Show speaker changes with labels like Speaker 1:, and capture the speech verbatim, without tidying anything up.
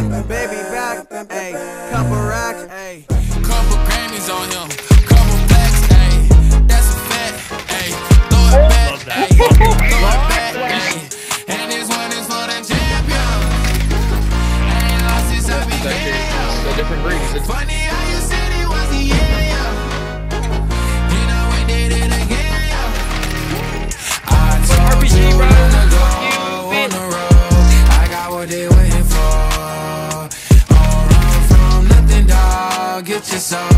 Speaker 1: A baby back, ayy, couple racks, ayy.
Speaker 2: Couple Grammys on him, couple plaques, ayy. That's a fact, ayy. Throw it back, ayy. Throw it back, ayy. And this one is for the champion. I ain't lost since I began.
Speaker 3: The different breeds.
Speaker 2: Funny how you said it was the yeah. You know we did it again, yeah. I told you long ago on the road, I got what they waiting for. Don't run from nothing, dog. Get your soul.